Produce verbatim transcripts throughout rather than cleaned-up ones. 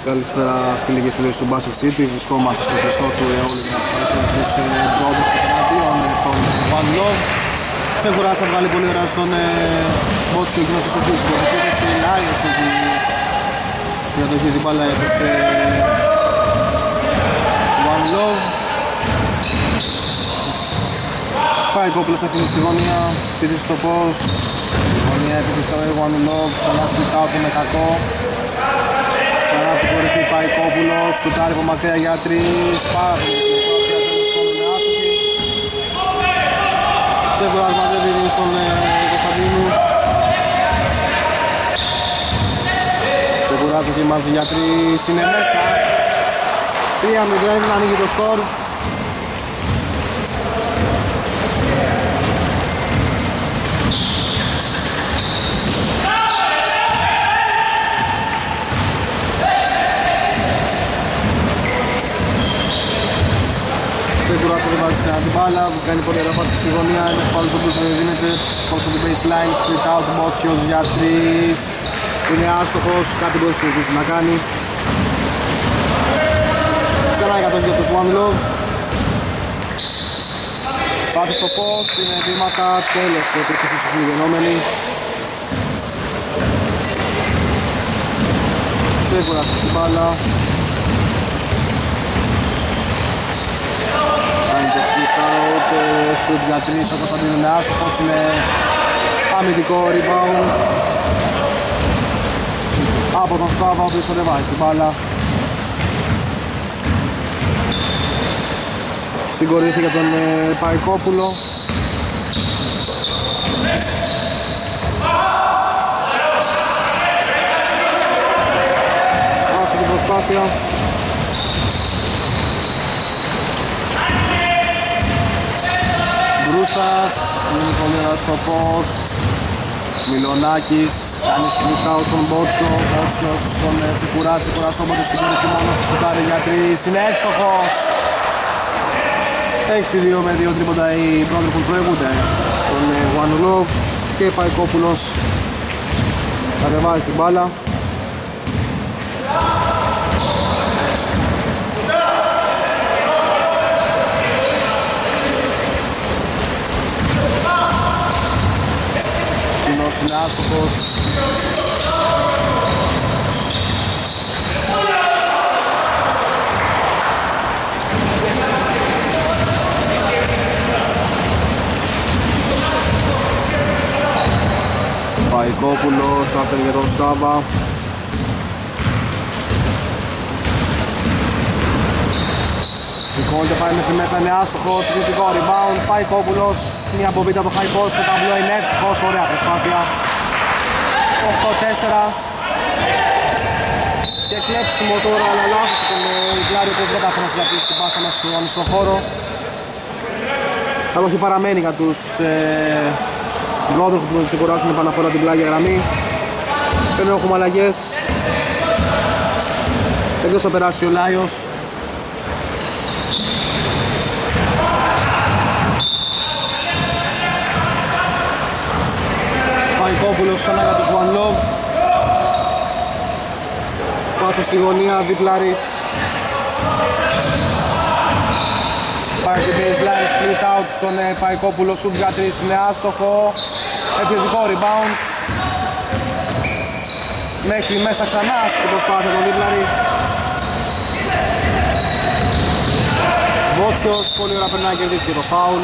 Καλησπέρα φίλοι και φίλες του Basel City. Βρισκόμαστε στο κλειστό του αιώλου για να παρουσιάσουμε τους Brother εναντίον των One Love. Ξεκουράσει να βγάλει πολύ ωραία στον Μπότσιο εκείνος στο φύση. Το επίθεση Lions εκεί για το χέρι μπάλα για τους One Love. Πάει κόπλος αφήνει στη γωνία, πήρε στο πώς. Γωνία επίθεση στο One Love, ξανά split out με κακό. Ξανά από την κορυφή πάει Κόπουλος, σουτάρει από μακριά για τρεις, πάρα πολύ Ξεκουράς μαζεύει στον Κωνσταντίνου. Ξεκουράζει και μαζί για τρεις, είναι μέσα. τρία μηδέν, ανοίγει το σκορ. Ξεκουράσει να βάζει την μπάλα, κάνει πολύ ωραία πάση στη γωνία, είναι φάουλος ο οποίος δεν δίνεται, φάουλος από την baseline, split out, Μπότσιος για τρεις, είναι άστοχος, κάτι μπορεί να συνεχίσει να κάνει. Ξανά για τον για τους One Love. Πάση στο post, είναι βήματα, τέλος, η επίθεση στους λιγενόμενοι. Ξεκουράσει την μπάλα. Σουτ για τρεις, ο Κωνσταντίνου είναι άστοχος, είναι αμυντικό rebound από τον Σάβα, ο οποίος κατεβάζει την μπάλα. Συγκορύφη για τον ε, Παϊκόπουλο. Άσε την προσπάθεια. Μπρούστας, είναι πολύ ωραία στο post. Μιλονάκης, κάνει split out στον Μπότσιο. Μπότσιος στον Τσεκουρά, Τσεκουρά στον Μπότσιο στην κορυφή μόνος σου σουτάρει για τρεις. Είναι εύστοχος. έξι δύο με δύο τρίποντα οι πρώτοι που προηγούνται. Τον One Love και Παϊκόπουλος κατεβάζει την μπάλα. Είναι άστοχος. Παϊκόπουλος, άφερε για τον Σάβα. Σηκώνεται, πάει μέχρι μέσα, είναι άστοχος, ειδικό rebound, Παϊκόπουλος, μια μποβίτα από το high post, το ταμπλό είναι εύστοχος, ωραία προσπάθεια. οκτώ τέσσερα. Και κλέψιμο τώρα, αλλά λάθος από τον Γκλάριο, πως δεν κατάφερε να συγκρατήσει την πάσα μας στο ανοιχτό χώρο. Αλλά όχι παραμένει για τους Brother που τον ξεκουράσουν επαναφορά την πλάγια γραμμή. Ενώ έχουμε αλλαγές. Εδώ θα περάσει ο Λάιος. Παϊκόπουλος ξανά για τους One Love. Πάσα στη γωνία, διπλάρης. Πάει την baseline, split out στον Παϊκόπουλο, σουτ για τρεις, είναι άστοχο. Επιθετικό rebound. Μέχρι μέσα ξανά στην προσπάθεια τον διπλάρη. Μπότσιος, πολύ ώρα περνάει, κερδίσει και το foul.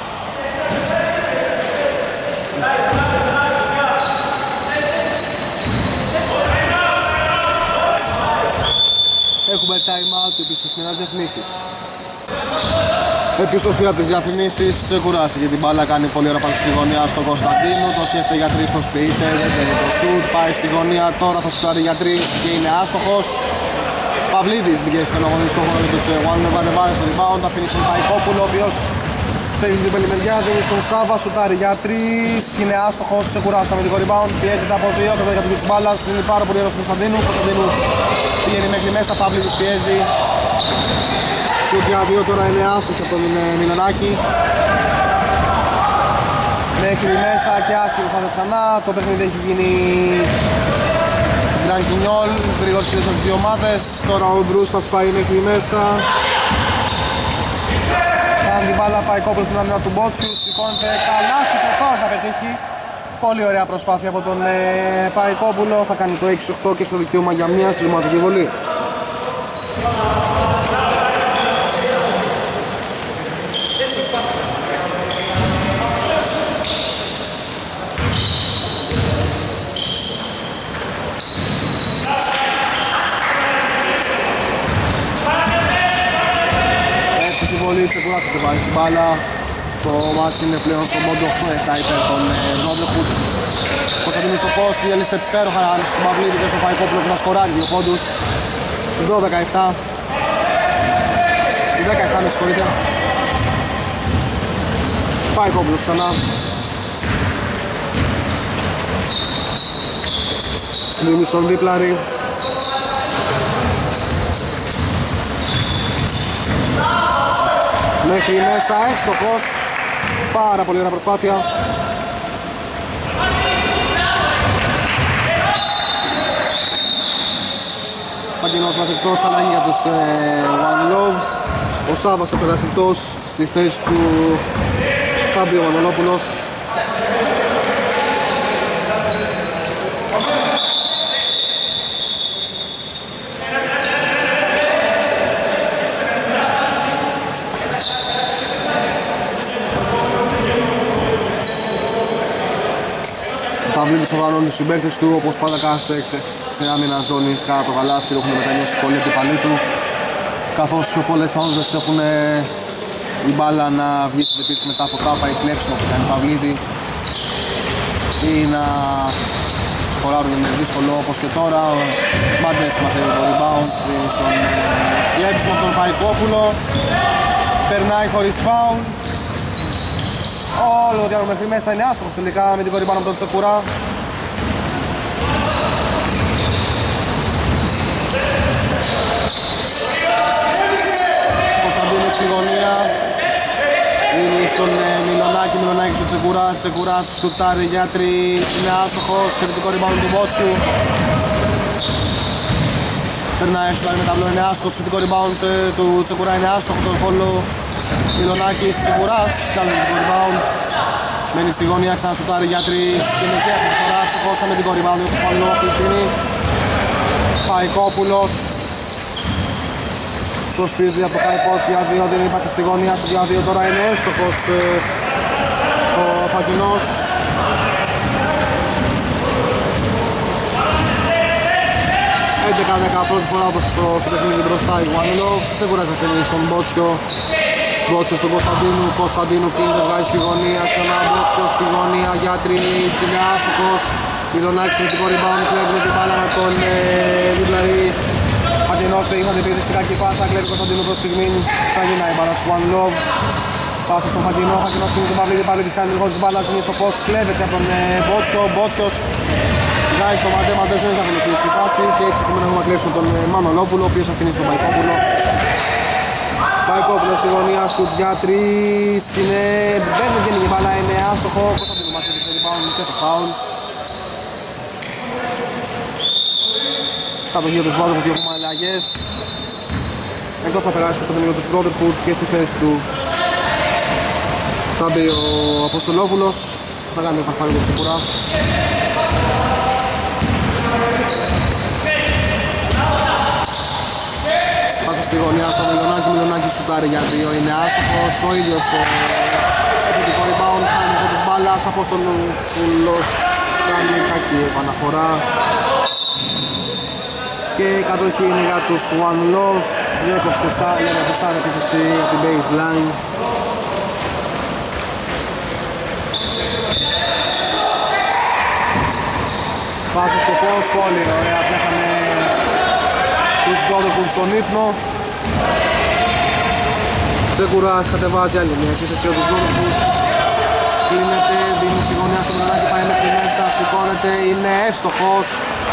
Έχουμε time out, επιστροφή να διαφημίσεις. Επιστροφή από τις διαφημίσεις, ξεκουράσει και την μπάλα, κάνει πολύ ωραία πάση στη γωνία στον Κωνσταντίνο. Το σκέφτεται για τρεις, το σπίτι, δεν παίρνει το σουτ, πάει στη γωνία, τώρα θα σουτάρει για τρεις και είναι άστοχος. Παυλίδης μπήκε στον αγωνιστικό χώρο για τους One Love, ανεβάζει στο rebound, αφήνει στον Παϊκόπουλο, ο οποίος θέλει την πέλη μεριά, δίνει στον Σάβα, σουτάρει για τρεις, είναι άστοχος, ξεκουράσει το αμυντικό rebound, πιέζεται από δύο, κατά για της μπάλας, δίνει πάρα πολύ ωραία στον Κωνσταντίνου. Κωνσταντίνου πηγαίνει μέχρι μέσα, Παυλίδης πιέζει. Σουτ για δύο, τώρα είναι άστοχο από τον Μιλονάκη. Μέχρι μέσα και άσχημα θα ξανά, το παιχνίδι έχει γίνει Γκρανκινιόλ, γρήγορος και τις δύο ομάδες. Τώρα ο Μπρούς θα σπάει μέχρι μέσα. Κάνει την μπάλα Παϊκόπουλος στην άμυνα του Μπότσιου. Σηκώνεται καλά και φάουλ θα πετύχει. Πολύ ωραία προσπάθεια από τον ε, Παϊκόπουλο. Θα κάνει το έξι οκτώ και έχει το δικαίωμα για μια συλλογματική βολή. Πολύ ξεκουράσει και βάλει στην μπάλα. Το μάτς είναι πλέον στο μόντο οκτώ επτά υπέρ των Νόντρεχουτ. Κωνσταντίνος στο post, διέλυσε υπέροχα στον Παυλίδη και στο Παϊκόπουλο που θα σκοράρει δύο πόντους. δώδεκα επτά. δέκα επτά με συγχωρείτε. Παϊκόπουλος ξανά. Δίνει στον δίπλαρη. Μέχρι μέσα, έστοχος. Πάρα πολύ ωραία προσπάθεια. Παγκινός μας εκτός, αλλαγή για τους ε, One Love. Ο Σάββας θα περάσει εκτός, στη θέση του θα μπει ο Μανολόπουλος. Παυλίδης οργανώνει τους συμπαίκτες του, όπως πάντα κάθεται σε άμυνα ζώνης κάτω το καλάθι και έχουν μετανιώσει πολύ αντιπαλοί του, καθώς πολλές φορές έχουν η μπάλα να βγει στην επίθεση μετά από τάπα ή κλέψιμο που κάνει Παυλίδη ή να σκοράρουν με δύσκολο όπως και τώρα. Ο Μάντες μαζεύει το rebound στον κλέψιμο από τον Παϊκόπουλο, περνάει χωρίς φάουλ. Όλο το διάλογο μέχρι μέσα είναι άστοχος τελικά με την κορυ πάνω από τον Τσεκουρά. Κωνσταντίνος στη γωνία. Είναι στον Μιλονάκη, Μιλονάκη στο Τσεκουρά. Τσεκουράς σουτάρει για τρεις, είναι άστοχος. Επιθετικό rebound του Μπότσιου. Περνάει σουτάρει με ταμπλό, είναι άστοχος. Επιθετικό rebound του Τσεκουρά είναι άστοχο. Το φόλο Μιλονάκης Τσεκουράς. Καλό επιθετικό rebound. Μένει στη γωνία, ξανασουτάρει για τρεις και με και αυτή τη φορά στοχώσα με την κορυμπάουν του Σπανινού αυτή τη στιγμή. Παϊκόπουλος το σπίτι από το Χαϊπός για δύο, δεν είπαξε στη γωνία στο για δύο, τώρα είναι έστοχος ε, ο Φακινός. έντεκα δέκα πρώτη φορά όπως στο παιχνίδι μπροστά η One Τσεκουράς θα αφήνει στον Μπότσιο. Μπότσιος στον Κωνσταντίνου, Κωνσταντίνου κίνδυνο βγάζει στη γωνία, ξανά Μπότσιος στη γωνία για τρεις, είναι άστοχος. Μιλονάκης με την κορυμπάνη, κλέβει την μπάλα με τον ε, Διπλαρή. Φακινός είχαν την επίθεση κακή πάσα, κλέβει Κωνσταντίνου προς στιγμή, ξαναγυρνάει η μπάλα στο One Love. Πάσα στον Φακινό, Φακινός είναι τον Παυλίδη, Παυλίδης κάνει λίγο της μπάλας, είναι στο post, κλέβεται από τον ε, Μπότσιο, Μπότσιος βγάζει στο Μαντέ, Μαντές δεν θα ακολουθήσει στη φάση και έτσι έχουμε να κλέψουν τον ε, Μανολόπουλο, ο οποίος θα αφήνει στον Παϊκόπουλο. Παϊκόπουλος στη γωνία, σουτ για τρεις, είναι... δεν βγαίνει η μπάλα, είναι άστοχο, πώς θα την μάθει το rebound και το foul. Κάτω γύρω τους Μπάδο που έχουμε αλλαγές. Εκτός θα περάσει και στο παιχνίδι του Brotherhood και στη θέση του θα μπει ο Αποστολόπουλος, θα κάνει το φαρφάρι του Τσεκουρά. Πάσα στη γωνία στο Μιλονάκη, Μιλονάκη σουτάρει για δύο, είναι άστοχος, ο ίδιος ε, επιθετικό rebound, χάνει από τις μπάλας, Αποστολόπουλος κάνει κακή επαναφορά και η κατοχή είναι για τους One Love, για είκοσι τέσσερα επίθεση από την baseline. Πάσα στο post, πολύ ωραία, πιάσαμε τους Brotherhood στον ύπνο. Τσεκουράς κατεβάζει άλλη μια επίθεση από τους Brotherhood. Κλείνεται, δίνει στη γωνιά στο Μιλονάκη, πάει μέχρι μέσα, σηκώνεται, είναι εύστοχος.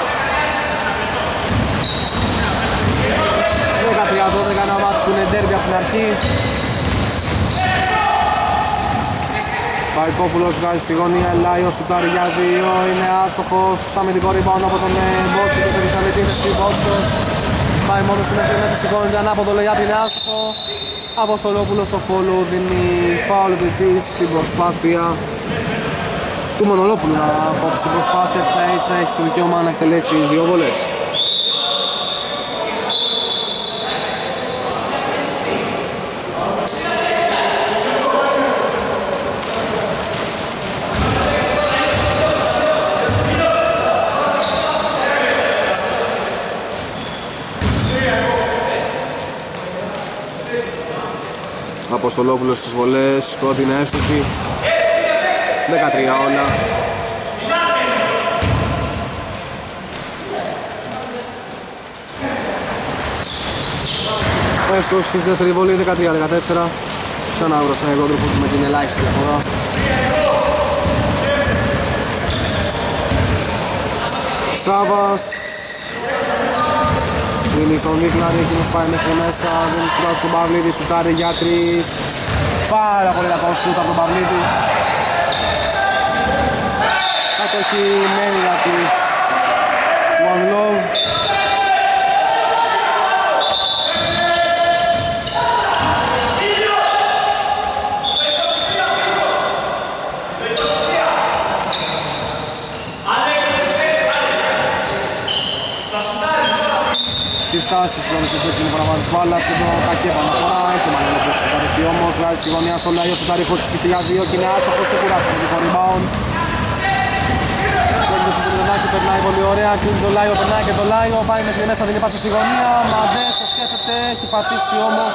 δεκατρία δώδεκα, ένα μάτς που είναι ντέρμπι από την αρχή. Παϊκόπουλος βγάζει στη γωνία, Λάιος σουτάρει για δύο, είναι άστοχος, στα αμυντικό rebound από τον Μπότσο και θέλει σαν επίθεση, Μπότσος πάει μόνος του μέχρι μέσα, σηκώνει ανάποδο, λέει απ' είναι άστοχο. Αποστολόπουλος στο follow δίνει φάουλ διετής στην προσπάθεια του Μανολόπουλου να κόψει την προσπάθεια και θα έτσι να έχει το δικαίωμα να εκτελέσει δύο βολές. Αποστολόπουλος στις βολές, πρώτη είναι εύστοχη, δεκατρία όλα. Εύστοχη στη δεύτερη βολή, δεκατρία δεκατέσσερα. Ξανά μπροστά η Ρόντροπο με την ελάχιστη διαφορά. Σάβας δίνει στον Νίκλαρη, εκείνος πάει μέχρι μέσα, δίνει στην πάση στον Παυλίδη, σουτάρει για τρεις. Πάρα πολύ κακό σουτ από τον Παυλίδη. Κατοχημένη για τους One Love. Συστάσεις όμως έτσι είναι πράγμα της μπάλας, εδώ κακή επαναφορά, έχει Μανολόπουλος στην κατοχή όμως, βγάζει στη γωνία στο Λάιο, σουτάρει χωρίς τη για δύο και είναι άστοχος, σε κουράσει το δικό rebound. Παίρνει το Σιντριδονάκι, περνάει πολύ ωραία, κλείνει το Λάιο, περνάει και το Λάιο, πάει μέχρι μέσα, δίνει πάσα στη γωνία, Μαντές το σκέφτεται, έχει πατήσει όμως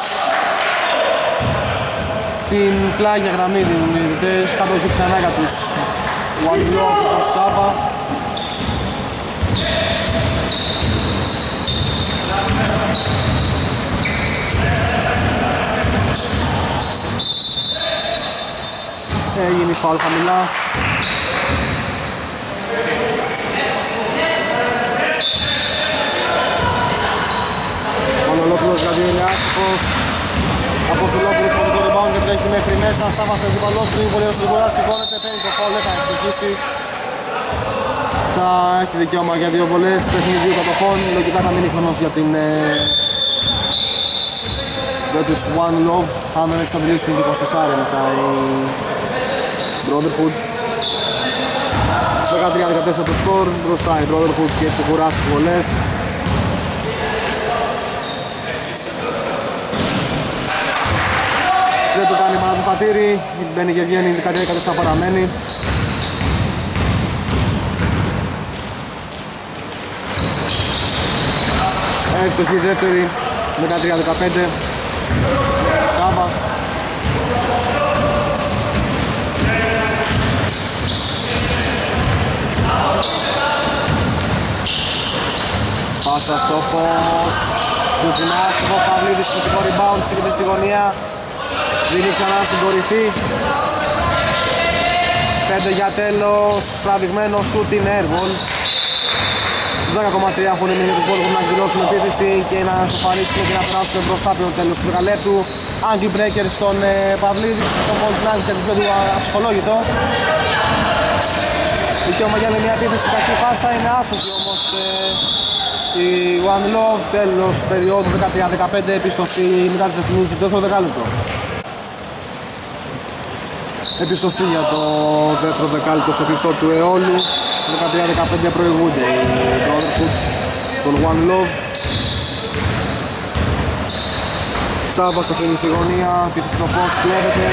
την πλάγια γραμμή, δημιουργητές, κατοχή ξανά για τους One Love και τον Σάβα. Έγινε φάουλ χαμηλά. Μανολόπουλος για δύο είναι άσχος. Αποστολόπουλος με το rebound και τρέχει μέχρι μέσα. Σάβας αντιπαλός του, πολύ όσο δεν σηκώνεται, παίρνει το φάουλ, θα εξοχίσει. Θα έχει δικαίωμα για δύο βολές, παιχνίδι δύο κατοχών. Λογικά θα μείνει χρονός για την για τους One Love, αν δεν εξαντλήσουν και είκοσι τέσσερα μετά η Brotherhood. δεκατρία δεκατέσσερα το σκορ, μπροστά η Brotherhood και έτσι κουράσει τις βολές. Δεν το κάνει μάνα του πατήρι, μπαίνει και βγαίνει, η δεκατρία δεκατέσσερα παραμένει. Εύστοχη δεύτερη, δεκατρία δεκαπέντε. Σάβας. Πάσα στόχος. Κουτσινά, στόχο Παυλίδης, σχετικό rebound, συγκεκριτή στη γωνία. Δίνει ξανά στην κορυφή. πέντε για τέλος, τραβηγμένο σούτ είναι airball. δέκα κόμμα τρία έχουν μείνει τους Βόλους να εκδηλώσουν επίθεση και να σοφαρίσουν και να περάσουν μπροστά πριν το τέλος του δεκαλέπτου. Angle breaker στον ε, Παυλίδη, στον Volt Nine και το πιο του αψυχολόγητο. Δικαίωμα για μια επίθεση, κακή πάσα, είναι άσοχη όμως ε, η One Love. Τέλος περίοδου δεκατρία δεκαπέντε, επιστροφή μετά τις ευθυνήσεις του δεύτερο δεκάλεπτο. Επιστροφή για το δεύτερο δεκάλεπτο στο χρυσό του αιώλου. δεκατρία δεκαπέντε προηγούνται οι Brotherhood των One Love. Σάββας αφήνει στη γωνία, πίτησε το φως, κλέβεται.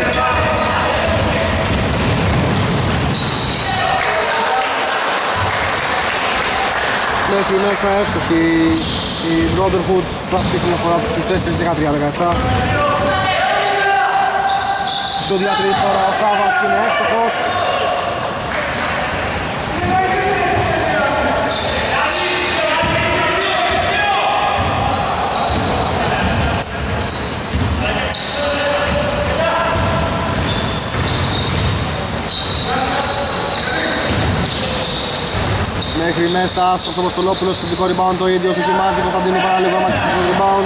Μέχρι μέσα εύστοχη η Brotherhood, θα χτίσει μια φορά τους στους τέσσερα δεκατρία δεκαεπτά. Στο διατρής τώρα ο Σάββας είναι εύστοχος. Μέχρι μέσα, άστρος ο Αποστολόπουλος, σπιτικό rebound το ίδιο, δοκιμάζει, Κωνσταντίνου παραλίγο άμαστε στο rebound.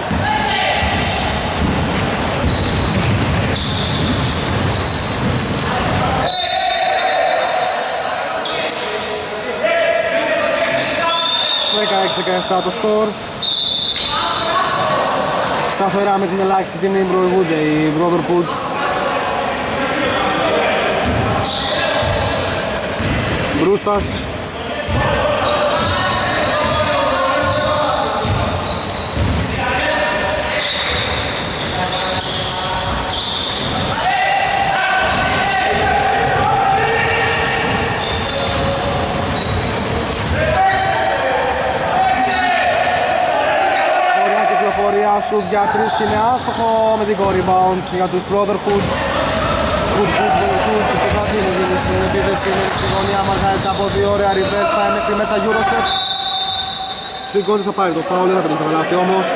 δεκαεπτά το σκορ. Σταθερά με την ελάχιστη τιμή προηγούνται οι Brotherhood. Μπρούστας. Σουτ για τρεις και είναι άστοχο με την rebound για τους Brotherhood. Good, good, good, good. Και θα δίνει γίνει στην επίθεση στη γωνία, μαρκάρεται από δύο, ωραία reverse, πάει μέχρι μέσα Eurostep. Σηκώνει, θα πάρει το foul, δεν θα πετύχει το καλάθι όμως.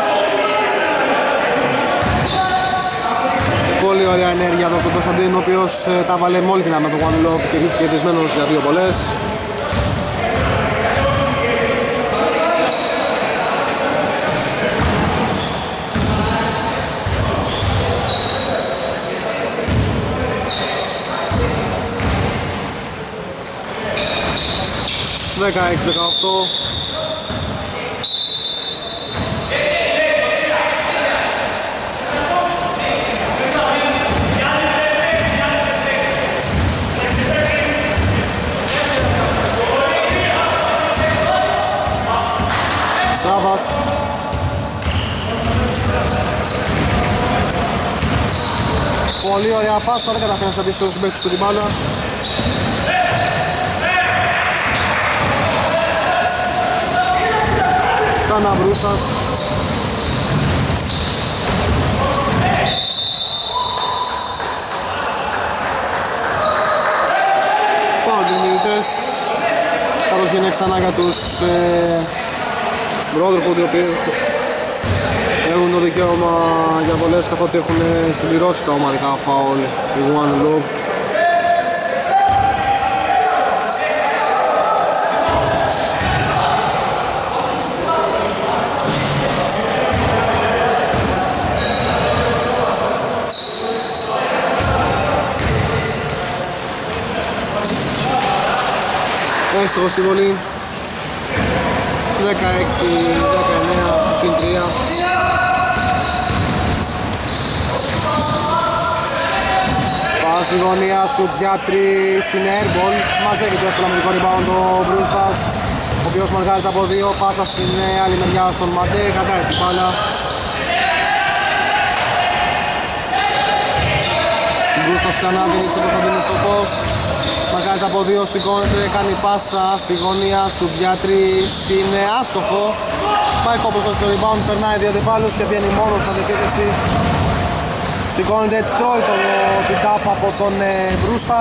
Πολύ ωραία ενέργεια από τον Κωνσταντίνο, ο οποίος τα βάλε με όλη την άμυνα του One Love και κερδισμένος για δύο βολές. δεκαέξι δεκαοκτώ. Σάβας. Πολύ ωραία πάσα, δεν καταφέρει να σταματήσει τους παίκτες του την μπάλα. Ξανά Μπρούστας. Πάω τους μιλητές. Κατοχή είναι ξανά για τους ε, Brotherhood, οι οποίοι έχουν το δικαίωμα για βολές καθότι έχουν συμπληρώσει τα ομαδικά φάουλ του One Love. Έξω στη βολή, δεκαέξι δεκαεννέα συν τρία. Πάω στη γωνία, σουτ για τρεις, είναι airball. Μαζεύει το εύκολα με το rebound ο Μπρούστας, ο οποίος μαργάζεται από δύο. Πάσα στην άλλη μεριά στον Μαντέ, κατάει την μπάλα. Μπρούστας ξανά δίνει στον Κωνσταντίνο στο post. Μαγκάζεται από δύο, σηκώνεται, κάνει πάσα στη γωνία, σουτ για τρεις, είναι άστοχο. Πάει κόμπος στο rebound, περνάει δύο αντιπάλους και βγαίνει μόνος στην αντεπίθεση. Σηκώνεται, τρώει το, την τάπα από τον ε, Μπρούστα.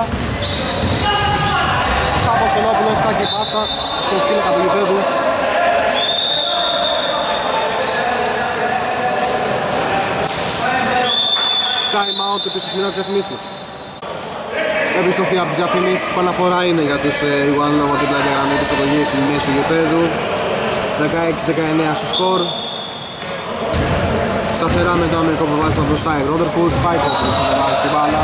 Αποστολόπουλος, κακή πάσα στον φύλακα του γηπέδου. Time out, επιστροφή μετά τις διαφημίσεις. Επιστροφή από τις διαφημίσεις, παναφορά είναι για τους One Love από την πλάγια γραμμή του Σοκογή, τη μέση του γηπέδου. δεκαέξι δεκαεννέα στο σκορ. Σταθερά με το αμερικό που βάζει μπροστά η Brotherhood. Πάει κόκκινος να βάζει στην μπάλα.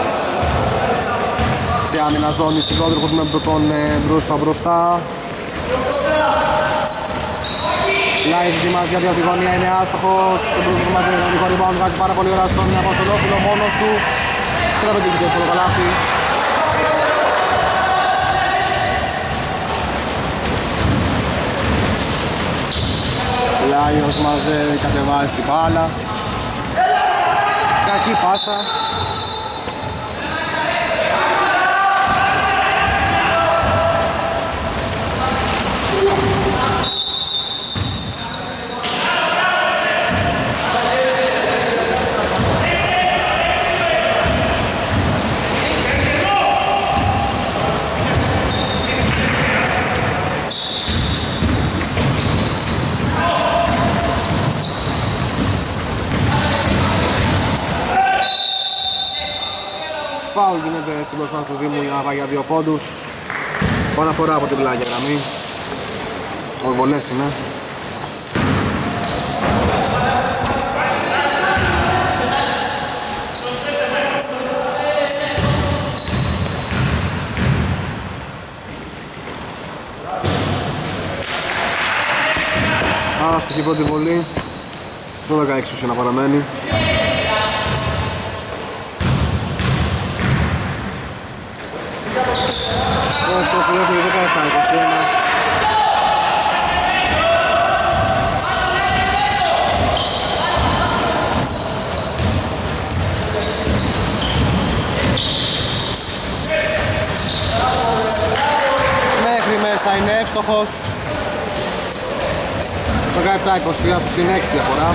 Σε άμυνα ζώνη στην Brotherhood με τον μπροστά μπροστά. Λάιζ ετοιμάζει για δύο τη γωνία, είναι άστοχος. Ο Μπρούστας μαζί με τον δικό rebound, βάζει πάρα πολύ ωραία στον Αποστολόπουλο μόνος του. Και θα πετύχει το εύκολο καλάθι. Λάιος μαζεύει, κατεβάζει την μπάλα. Κακή πάσα. Φάουλ γίνεται στην προσπάθεια του Δήμου για να πάει για δύο πόντους. Παναφορά από την πλάγια γραμμή. Ο βολές είναι. πρώτη βολή. δώδεκα έξι ουσία να παραμένει. Όσο όσο δεύτερη δεκαεπτά είκοσι ένα. Μέχρι μέσα είναι εύστοχος. δεκαεπτά είκοσι, άσος είναι έξι διαφορά.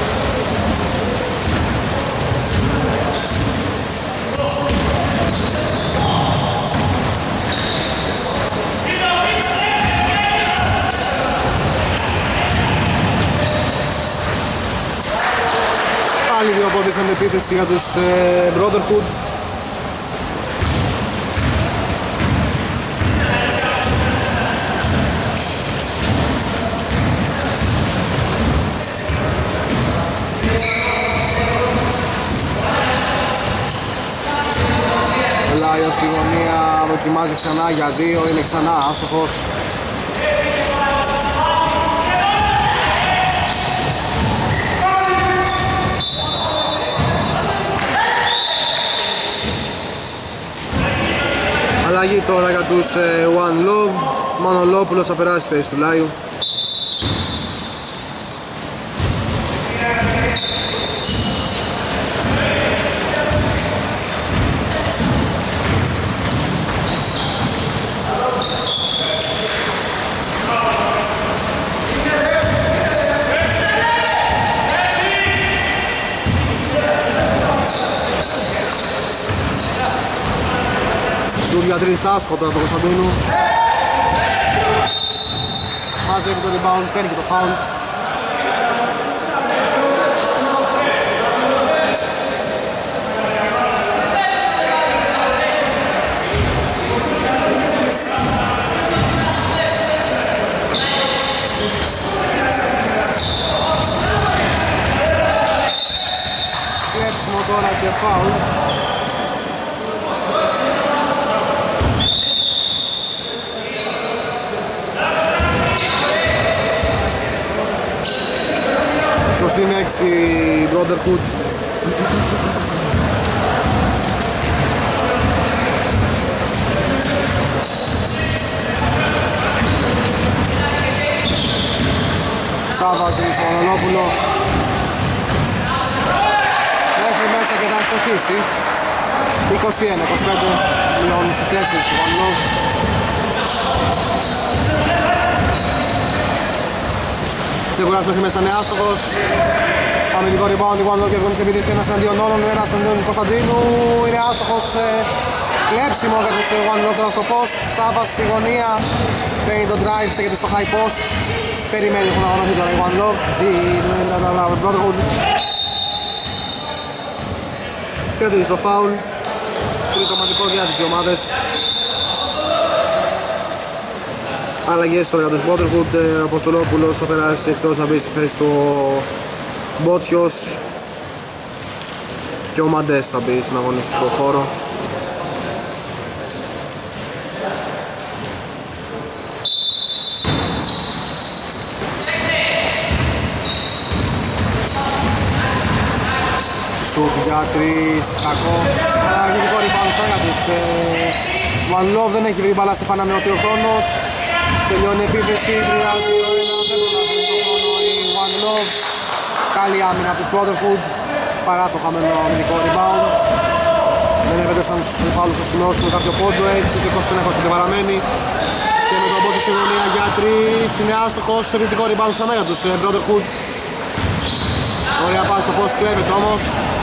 Άλλοι δύο πόντες αντεπίθεση για τους ε, Brotherhood. Λάιος στη γωνία δοκιμάζει ξανά για δύο, είναι ξανά άστοχος. Αλλαγή τώρα για τους ε, One Love. Μανολόπουλος θα περάσει στη θέση του Λάιου. Σουτ για τρεις άστοχο τώρα το Κωνσταντίνου. Μαζεύει το rebound, παίρνει και το foul. Κλέψιμο τώρα και foul. Είναι έξι Brotherhood. Σάββας στο Μανολόπουλο. Έχει μέσα και θα ευτοχίσει. είκοσι ένα είκοσι πέντε μειώνει στις τέσσερις ο Μανολόπουλο. Σίγουρας μέχρι μέσα είναι άστοχος. Αμυντικό rebound, η One Love και βγαίνει επίθεση ένας εναντίον όλων, ένας εναντίον του Κωνσταντίνου. Είναι άστοχος, κλέψιμο για τους One Love τώρα στο post. Σάββας στη γωνία, παίρνει το drive, στέκεται στο high post. Περιμένει έχουν αγωνωθεί τώρα η One Love, η Brotherhood. Κερδίζει στο foul. Τρίτο μαντικό για τις δύο ομάδες. Αλλαγές τώρα για τους Brotherhood. Ο Αποστολόπουλος θα περάσει εκτός να μπει στη θέση του Μπότσιος και ο Μαντές θα μπει στον αγωνιστικό χώρο. Σουτ για τρεις, κακό. Αγγελικό rebound σαν για τους One Love, δεν έχει βρει μπαλά στη φάνα με ο χρόνος. Τελειώνει επίθεση, τρία δύο ένα, δεν προλαβαίνει τον χρόνο η One Love. Καλή άμυνα από τους Brotherhood, παρά το χαμένο αμυντικό rebound. Δεν επέτρεψαν στους υπάλληλους να σημειώσουν κάποιο πόντο, έτσι και είκοσι ένα είκοσι πέντε παραμένει. Και με τον πόντο στη γωνία για τρεις, είναι άστοχος, επιθετικό rebound ξανά για τους Brotherhood. Ωραία πάση στο post, κλέβεται όμως.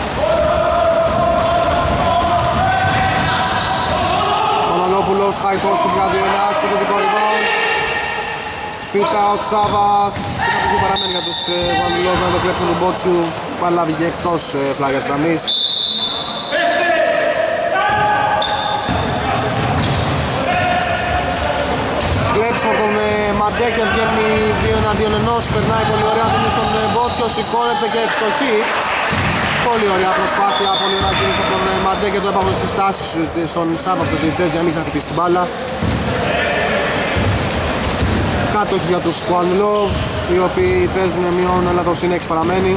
Μανολόπουλος, high post του τρία δύο ένα, επιθετικό rebound. Split out, Σάββας, που παραμένει για τους One Love να το κλέψουν του Μπότσιου, πάλι βγήκε εκτός πλάγιας γραμμής. Κλέψιμο τον Μαντέ και βγαίνει δύο εναντίον ενός, περνάει πολύ ωραία, δίνει στον Μπότσιο, σηκώνεται και ευστοχή. Πολύ ωραία προσπάθεια, πολύ ωραία κίνηση από τον Μαντέ και το έπαμε στις τάσεις στον Σάββα του ζητητές για να μην ξαναχτυπήσει την μπάλα. κάτοχοι για τους One Love, οι οποίοι παίζουν μειών, αλλά το συν έξι παραμένει.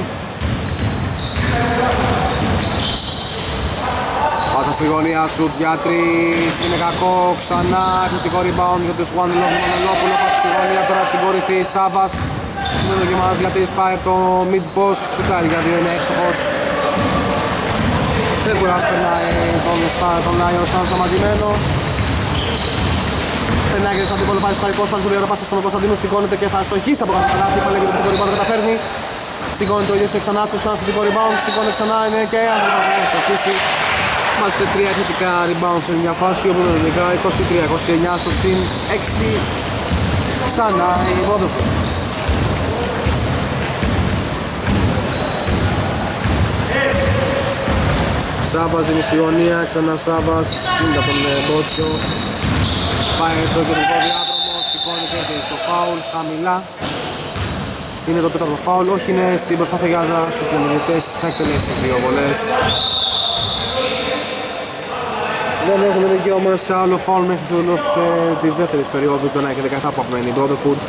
Πάσα στη γωνία, σουτ για τρεις, είναι κακό, ξανά αρνητικό rebound για τους One Love. Μανολόπουλο πάσα στη γωνία, τώρα στην κορυφή, Σάβας είναι δοκιμάζει για τρεις, πάει το mid post, σουτάρει για δύο, είναι έξοχος. Τσέκουρας περνάει τον, τον Λάιο σαν σταματημένο. Περνάει και θα την πόλο πάει στο υπόσπας, πολύ ωραία πάσα στον Κωνσταντίνο, σηκώνεται και θα στοχίσει από κάτω καλάθι, παλεύει το πιτικό rebound, καταφέρνει. Σηκώνεται ο ίδιος είναι ξανά, στο ξανά στο πιτικό rebound, σηκώνεται ξανά, είναι και άνθρωπο θα στοχίσει. Μάλιστα τρία θετικά rebound σε μια φάση, όπου είναι τελικά είκοσι τρία είκοσι εννιά στο συν έξι. Ξανά η Βόδοπο. Σάβας είναι στη γωνία, ξανά Σάβας, είναι από τον Μπότσιο. Πάει το κεντρικό διάδρομο, σηκώνει και στο φάουλ, χαμηλά. Είναι το τέταρτο φάουλ, όχι είναι στην προσπάθεια για να στους πλημμυριτές, θα εκτελέσει δύο βολές. Δεν έχουμε δικαίωμα σε άλλο φάουλ μέχρι το τέλος ε, της δεύτερης περίοδου, το ένα και δεκαεπτά που απομένει η Brotherhood.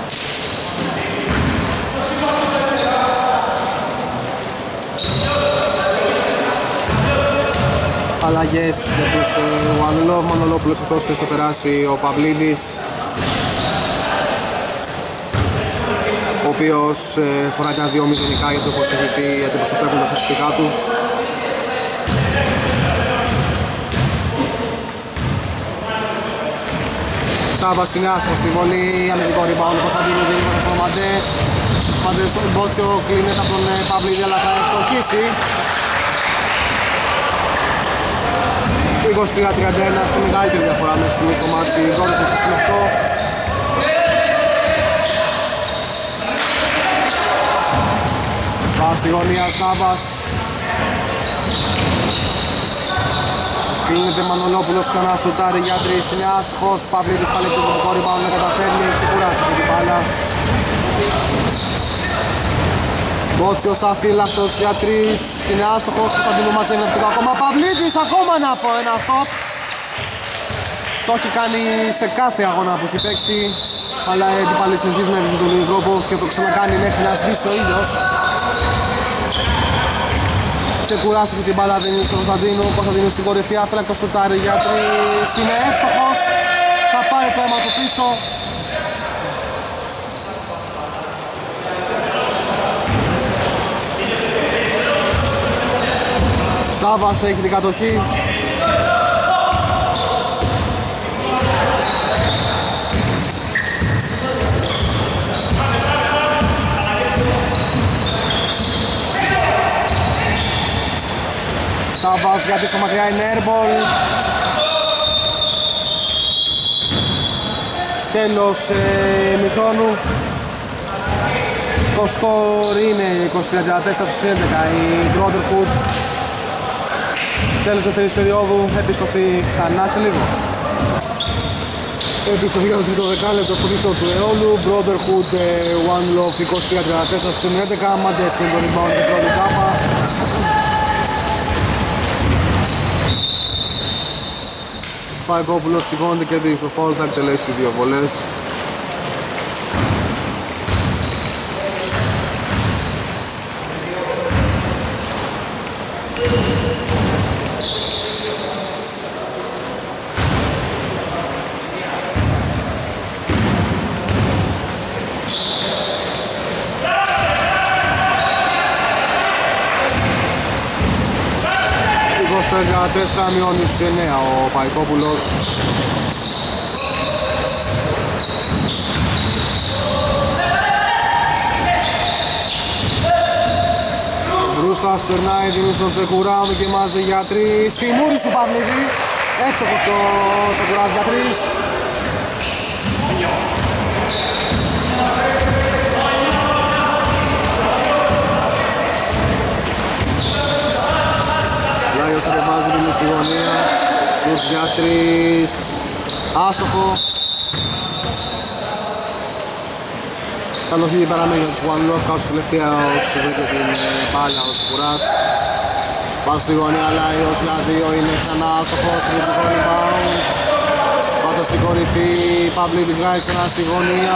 Αλλαγές για τους One Love, Μανολόπουλος εκτός θες θα περάσει ο Παυλίδης, ο οποίος ε, φοράει τα δύο μηδενικά για το πως έχει πει αντιπροσωπεύοντας τα στοιχικά του. Σάβας είναι άσχος στη βολή, αμυντικό rebound, ο Κωνσταντίνου δίνει μετά στον Μαντέ. Μαντέ στον Μπότσιο κλείνεται από τον Παυλίδη αλλά θα ευστοχίσει. είκοσι τρία τριάντα ένα στη μεγαλύτερη διαφορά μέχρι στιγμής στο μάτσι, Brotherhood στο συν οκτώ. Πάει στη γωνία Σάβας. Κλείνεται Μανολόπουλος ξανά σουτάρει για τρεις, είναι άστοχος. Παυλίδης πάλι το δικό rebound να καταφέρνει, ξεκουράσει και την μπάλα. Μπότσιος αφύλακτος για τρεις, είναι άστοχος. Κωνσταντίνου μαζεύει ένα ακόμα. Παυλίδης ακόμα να πω ένα stop. Το έχει κάνει σε κάθε αγώνα που έχει παίξει, αλλά οι αντίπαλοι συνεχίζουν να έχουν τον ίδιο τρόπο και το ξανακάνει μέχρι να σβήσει ο ήλιος. Ξεκουράσει και την μπάλα δίνει στον Κωνσταντίνου. Κωνσταντίνου στην κορυφή, αφύλακτος σουτάρει για τρεις, είναι εύστοχος. Θα πάρει το αίμα του πίσω. Σάβας έχει την κατοχή. Σάβας για πίσω μακριά είναι airball. Τέλος ε, μηχρόνου. Το σκορ είναι είκοσι τρία τριάντα τέσσερα στο έντεκα η Brotherhood. Τέλος δεύτερης περίοδου, επιστροφή ξανά σε λίγο. Επιστροφή για το τρίτο δεκάλεπτο στο τρίτο του αιώλου. Brotherhood One Love είκοσι τρία τριάντα τέσσερα στο έντεκα. Μαντές με τον rebound και πρώτη κάπα. Παϊκόπουλος σηκώνεται και δει στο φάουλ, θα εκτελέσει δύο βολές. τέσσερα μειώνει στους εννέα ο Παϊκόπουλος. Μπρούστας περνάει, δίνει στον Τσεκουρά, δοκιμάζει για τρεις. Στη μούρη σου Παυλίδη, έξοχος ο Τσεκουράς για τρεις. Λάιος κατεβάζει την στη γωνία, σουτ για τρεις, άστοχο. Καλοχή παραμένει ο One Love, κάτω τελευταίος βρήκε την μπάλα ο Τσικουράς. Πάνω στη γωνία Λάιος για δύο, είναι ξανά άστοχος, είναι το rebound. Πάσα μέσα στην κορυφή, Παυλίδης βγάζει ξανά στη γωνία.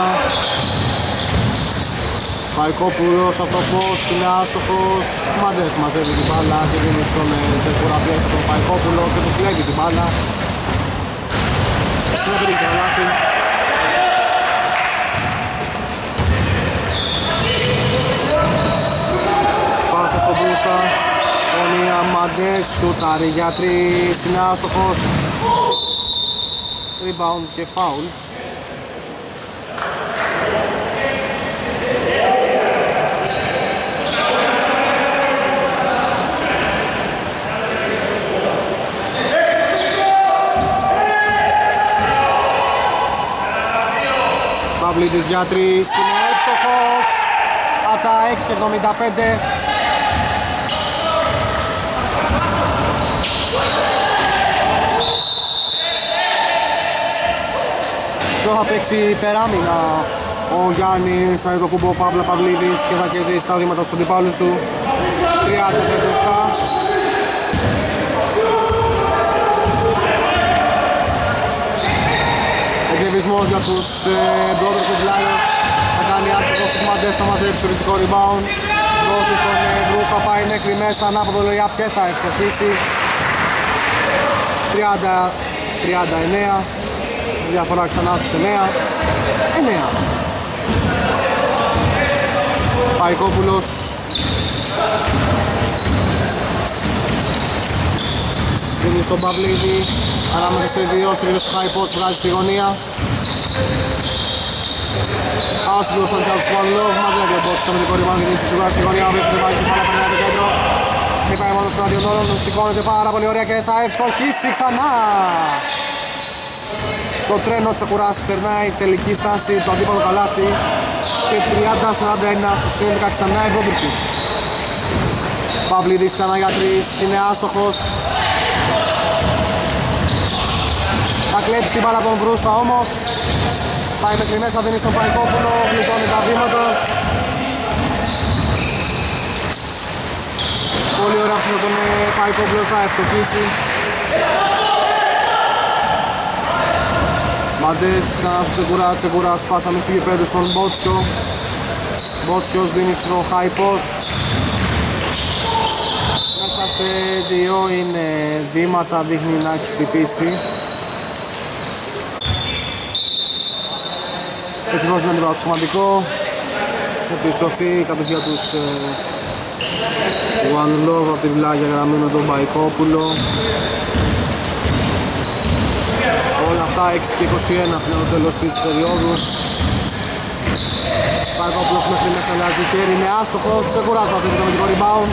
Παϊκόπουλος από το post, είναι άστοχος. Μαντές μαζεύει την μπάλα και δίνει στον Τσεκούρα πιέσει τον Παϊκόπουλο και του κλέβει την μπάλα. Δεν βρήκε το λάθη. Πάσα στον Μπούστα. Γωνία Μαντές, σουτάρει για τρεις, είναι άστοχος. Rebound και foul. Παυλίδης για τρεις, είναι εύστοχος από τα έξι και εβδομήντα πέντε. Εδώ θα παίξει υπεράμυνα ο Γιάννης Αντετοκούμπο Παύλα Παυλίδης και θα κερδίσει τα βήματα τους αντιπάλους του. τριάντα τριάντα επτά. Εκδεβισμός για τους Brotherhood Lions. Θα κάνει άστοχος ο Μαντές, θα μαζέψει ορυκτικό rebound. Δώσει στον Μπρούς, θα πάει μέχρι μέσα, ανάποδο layup και θα ευστοχίσει. τριάντα τριάντα εννέα. Διαφορά ξανά στους εννέα. εννέα. Παϊκόπουλος. Δίνει στον Παυλίδη. Ανάμεσα σε δύο, σε στο high post, βγάζει στη γωνία. Άσυλος στον Τσιάου του Σκουανλόβ, μαζεύει ο Μπότς στο αμυντικό rebound και δίνει στη γωνία. Βρίσκεται πάλι την μπάλα, περνάει το κέντρο. Και πάει μόνο στον Αντιονόρων, σηκώνεται πάρα πολύ ωραία και θα ευστοχίσει ξανά. Το τρένο Τσακουράς περνάει τελική στάση, το αντίπαλο καλάθι και τριάντα σαράντα ένα στο έντεκα ξανά η Βόμπρικη. Παυλίδης ξανά για τρεις, είναι άστοχος. Θα κλέψει την μπάλα τον Μπρούστα όμως. Πάει μέχρι μέσα, δίνει στον Παϊκόπουλο, γλιτώνει τα βήματα. Πολύ ωραία αυτό τον Παϊκόπουλο, θα ευστοχίσει. Μαντές ξανά στο Τσεκουρά, Τσεκουράς πάσα μισού γηπέδου στον Μπότσιο. Μπότσιος δίνει στο high post. Μέσα σε δύο είναι βήματα, δείχνει να έχει χτυπήσει. Έτοιμος είναι το σημαντικό. Επιστροφή, κατοχή τους One Love από την πλάγια γραμμή με τον Παϊκόπουλο. Όλα αυτά έξι και είκοσι ένα πλέον το τέλος της περίοδου. Παϊκόπουλος μέχρι μέσα αλλάζει χέρι, είναι άστοχος. Τσεκουράς μαζεύει το αμυντικό rebound.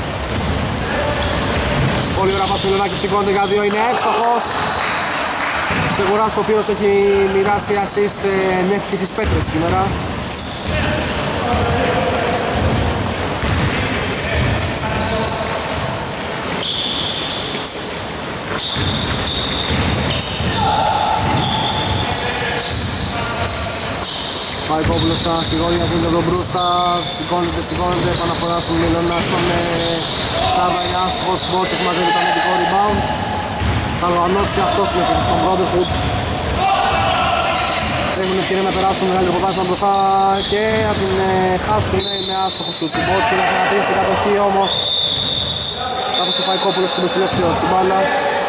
Πολύ ωραία πάση Λενάκη, σηκώνεται για δύο, είναι εύστοχος. Τσεκουράς ο οποίος έχει μοιράσει assist μέχρι και στις πέτρες σήμερα. Παϊκόπουλος στη γωνία, δίνει τον Μπρούστα, σηκώνεται, σηκώνεται, επαναφορά στον Μίλωνα, στον Σάβα, είναι άστοχος, Μπότσος μαζεύει το αμυντικό rebound. Θα οργανώσει αυτός είναι και στον Brotherhood. Έχουν ευκαιρία να περάσουν μεγάλη υποβάσμα μπροστά και να την χάσουν, είναι άστοχος του Μπότσου, να κρατήσει την κατοχή όμως. Κάπως ο Παϊκόπουλος και το τελευταίο στην μπάλα.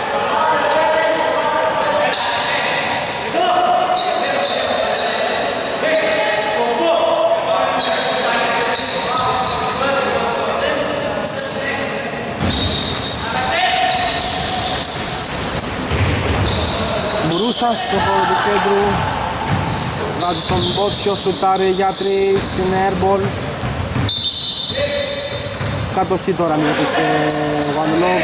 Μπρούσας στο χώρο του κέντρου. Βάζει στον Μπότσιο, σουτάρει για τρεις, είναι airball. Κατοχή τώρα με τους One Love.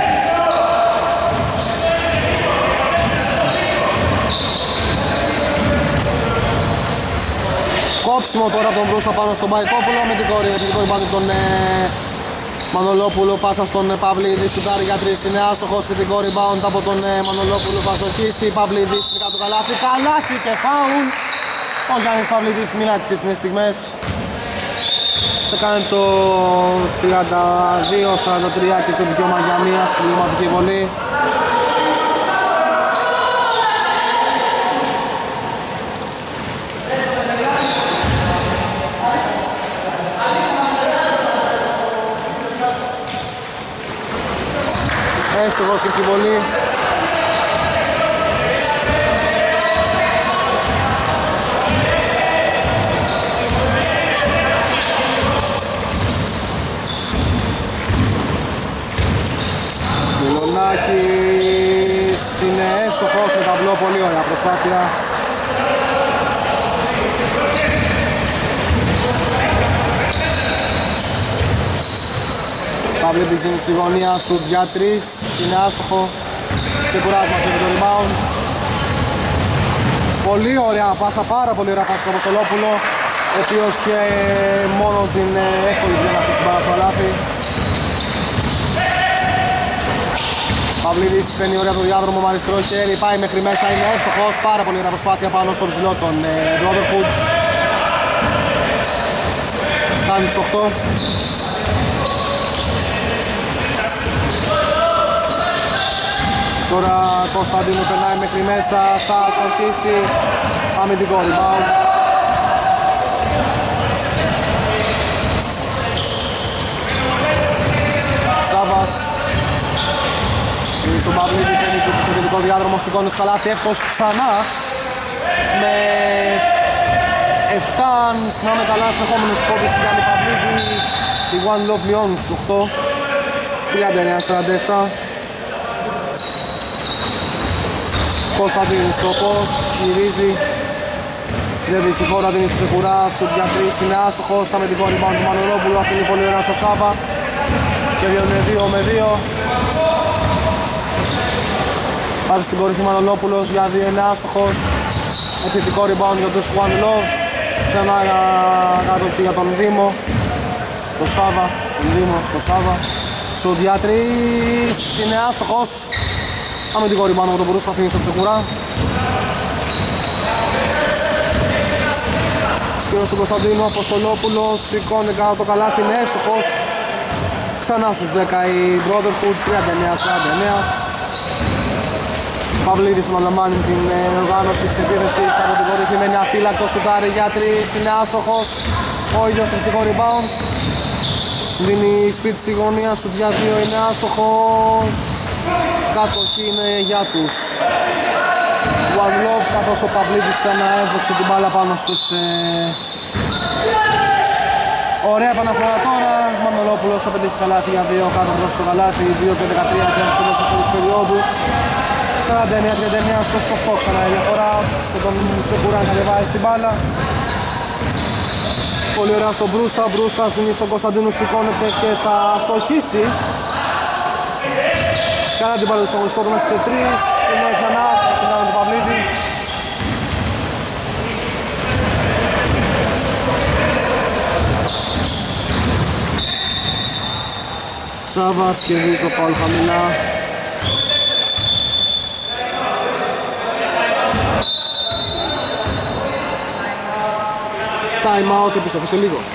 Κόψιμο τώρα τον Μπρούστα πάνω στον Παϊκόπουλο με την κόρη, με την κόρη πάνω τον Μανολόπουλο, πάσα στον Παυλίδη, σουτάρει για τρεις, είναι άστοχος με την κόρη rebound από τον Μανολόπουλο, θα στοχίσει, Παυλίδης είναι κάτω καλάθι, καλάθι και φάουλ. Ο Γιάννης Παυλίδης μιλάει τις χρήσιμες στιγμές. Θα κάνει το τριάντα δύο σαράντα τρία και το δικαίωμα για μία συμπληρωματική βολή. Έστοχος και στην βολή. Μιλονάκης είναι έστοχος με ταμπλό, πολύ ωραία προσπάθεια. Παυλίτης είναι στη γωνία, σουτ για τρεις, είναι άστοχο. Τσεκουράς μας έχει το rebound. Πολύ ωραία πάσα, πάρα πολύ ωραία πάσα στο Αποστολόπουλο, ο οποίος και μόνο την εύκολη δουλειά να αφήσει την μπάλα στο αλάτι. Παυλίδης παίρνει ωραία το διάδρομο με αριστερό χέρι, πάει μέχρι μέσα, είναι εύστοχος, πάρα πολύ ωραία προσπάθεια πάνω στο ψηλό των Brotherhood. Φτάνει τους οκτώ. Τώρα Κωνσταντίνου περνάει μέχρι μέσα, θα στοχίσει, αμυντικό rebound. Σάβας στον Παυλίδη, παίρνει το κεντρικό διάδρομο, σηκώνει το καλάθι, εύστοχος ξανά με επτά, θυμάμαι καλά, συνεχόμενους πόντους του Γιάννη Παυλίδη. Η One Love μειώνει στους οκτώ, τριάντα εννέα σαράντα επτά. Κωνσταντίνου στο πώς, γυρίζει, δεν δει χώρα, δίνει στο Τσεκουρά, σουτ για τρεις, είναι άστοχος, αμυντικό rebound του Μανολόπουλου, αφήνει πολύ ωραία στο Σάβα και είναι δύο με δύο. Βάζει στην κορυφή Μανολόπουλος για δύο, είναι άστοχος, επιθετικό rebound για τους One Love, ξανά κατοχή για τον Δήμο, το Σάβα, τον Δήμο, το Σάβα, σουτ για τρεις, είναι άστοχος. Αμυντικό rebound από τον Μπρούς, θα αφήνει στο Τσεκουρά. Σκύρος του Κωνσταντίνου, Αποστολόπουλος, σηκώνει κάτω το καλάθι, είναι έστοχος. Ξανά στους δέκα η Brotherhood, τριάντα εννέα σαράντα εννέα. Παυλίδης αναλαμβάνει την οργάνωση της επίθεσης από την κορυφή με μια φύλακτο, σουτάρει για τρεις, είναι άστοχος. Ο ίδιος επιθετικό rebound. Δίνει σπίτι στη γωνία, σουτ για δύο, είναι άστοχο. Κατοχή είναι για τους One Love, καθώς ο Παυλίδης ξαναέβοξε την μπάλα πάνω στους ε... ωραία επαναφορά τώρα. Μανολόπουλος θα πετύχει καλάθι για δύο, κάτω μπρος στο καλάθι, δύο και δεκατρία και αυτό μέσα στο περίοδου. σαράντα εννέα τριάντα εννέα στους οκτώ ξανά η διαφορά και τον Τσεκουράν κατεβάζει στην μπάλα. Πολύ ωραία στον Μπρούστα, Μπρούστα στην στον Κωνσταντίνου, σηκώνεται και θα στοχίσει. Κάνα την πάλι στο σκόρ μέσα σε τρεις, είναι ξανά στο ξεκινάμε του Παυλίδη. Σάβας κερδίζει το φάουλ χαμηλά. Time out και επιστροφή σε λίγο.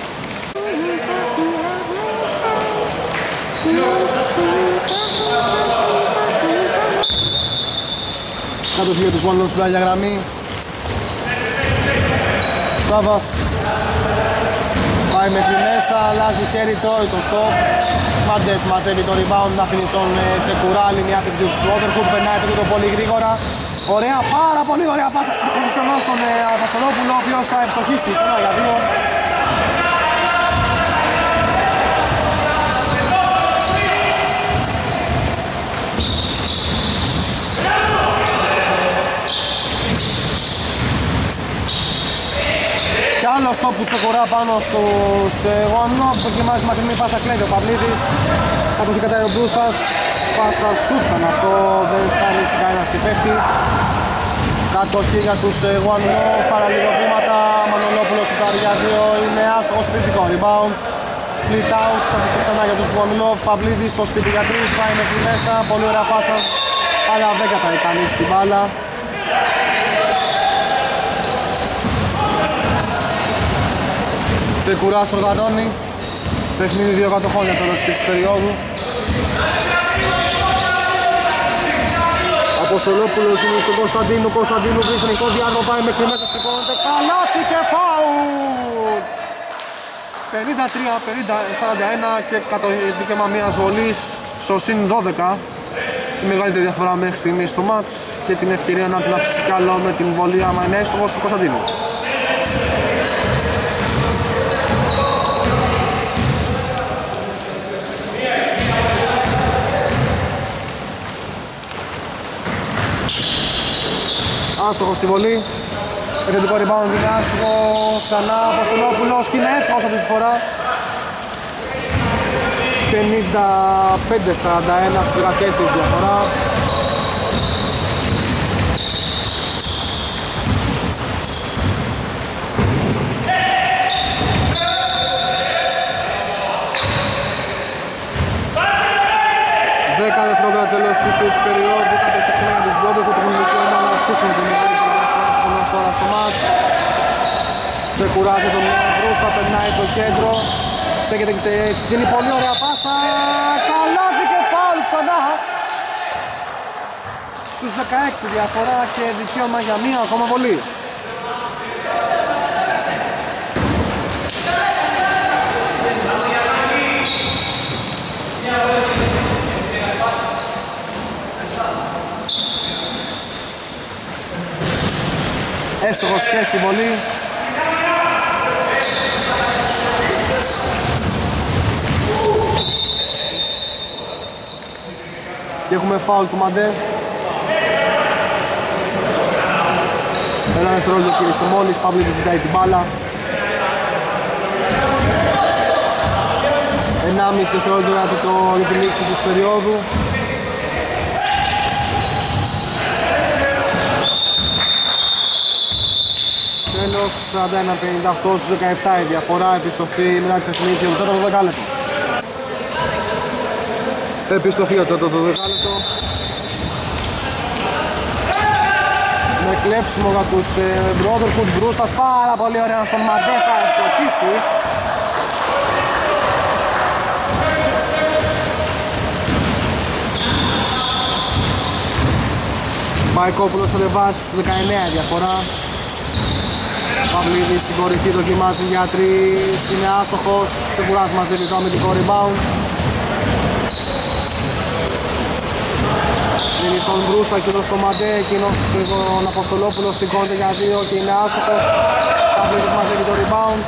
Κατοχή για τους One Love στην πλάγια γραμμή. Σάβας πάει μέχρι μέσα, αλλάζει χέρι, τρώει το stop. Μάντες μαζεύει το rebound, να αφήνει στον Τσεκουράλη, μια απειλή του Brotherhood, περνάει το πολύ γρήγορα. Ωραία, πάρα πολύ ωραία πάσα ξανά στον Αποστολόπουλο, ο οποίος θα ευστοχίσει ξανά για δύο. Και άλλο stop που Τσεκουρά πάνω στους One Love, δοκιμάζει μακρινή πάσα, κλέβει ο Παυλίδης. Κατοχή κατά ο Μπρούστας, πάσα σούφταν αυτό, δεν φτάνει σε κανένα συμπαίχτη. Κατοχή για τους One Love, παραλίγο βήματα, Μανολόπουλος σουτάρει για δύο, είναι άστοχος, επιθετικό rebound. Split out, κατοχή ξανά για τους One Love, Παυλίδης στο σπίτι για τρεις, πάει μέχρι μέσα, πολύ ωραία πάσα, αλλά δεν καταρρεί κανείς την μπάλα. Τσεκουράς οργανώνει, παιχνίδι δύο κατοχών για το τέλος της περίοδου. Αποστολόπουλος είναι στον Κωνσταντίνου, Κωνσταντίνου βρει στον διάδρομο, πάει μέχρι μέσα, σηκώνεται, καλάθι και φάουλ! πενήντα τρία σαράντα ένα και κατ' δικαίωμα μιας βολής στο συν δώδεκα. η μεγαλύτερη διαφορά μέχρι στιγμής στο μάτς και την ευκαιρία να την αφήσει καλό με την βολή άμα είναι έστοχος του Κωνσταντίνου. Άστοχος στη βολή, επιθετικό rebound είναι άστοχο, ξανά Αποστολόπουλος και είναι εύστοχος αυτή τη φορά. πενήντα πέντε σαράντα ένα στους δεκατέσσερα διαφορά. δέκα δευτερόλεπτα τέλος της τρίτης περίοδου, κατοχή ξανά για τους Μπρόντες που έχουν δικαίωμα να αυξήσουν την μεγαλύτερη διαφορά που έχουν ως ώρα στο μάτς. Ξεκουράζει τον Βρούστα, περνάει το κέντρο. Στέκεται και δίνει πολύ ωραία πάσα. Καλάθι και φάουλ ξανά. Στους δεκαέξι διαφορά και δικαίωμα για μία ακόμα βολή. Έστοχος και στη βολή. Και έχουμε φάουλ του Μαντέ. Ένα δευτερόλεπτο κύριε μόλις, Παυλίδης ζητάει την μπάλα. ενάμιση δευτερόλεπτο για το την λήξη της περίοδου. Τέλος, σαράντα ένα πενήντα οκτώ στους δεκαεπτά η διαφορά, επιστροφή μετά τις εθνίες για το τέταρτο δεκάλεπτο. Επιστροφή για το τέταρτο δεκάλεπτο. Με κλέψιμο για τους Brotherhood Μπρούστας, πάρα πολύ ωραία στον Μαντέ, θα ευστοχίσει. Μπαϊκόπουλος θα λεβάσει στους δεκαεννέα η διαφορά. Παυλίδης στην κορυφή δοκιμάζει για τρεις, είναι άστοχος, ξεκουράζει μαζεύει το αμυντικό rebound. Δίνει στον Μπρούστα, εκείνος στο Μαντέ, εκείνος τον Αποστολόπουλο σηκώνεται για δύο και είναι άστοχος. Παυλίδης μαζεύει το rebound.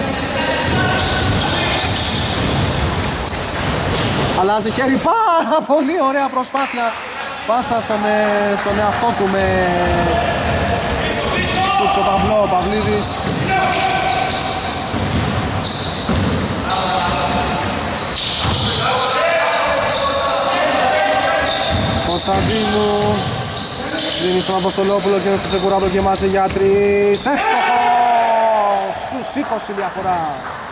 Αλλάζει χέρι, πάρα πολύ ωραία προσπάθεια. Πάσα στον, στον εαυτό του με σούτσο Παυλό, ο Παυλίδης. Κωνσταντίνου δίνει στον Αποστολόπουλο και στο Τσεκουράδο και μάτσε για τρεις. Εύστοχος! Στους είκοσι διαφορά.